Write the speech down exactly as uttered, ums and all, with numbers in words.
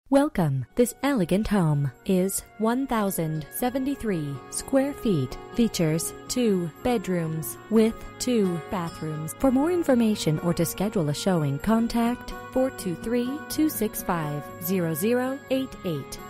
Welcome. This elegant home is one thousand seventy-three square feet. Features two bedrooms with two bathrooms. For more information or to schedule a showing, contact four two three, two six five, zero zero eight eight.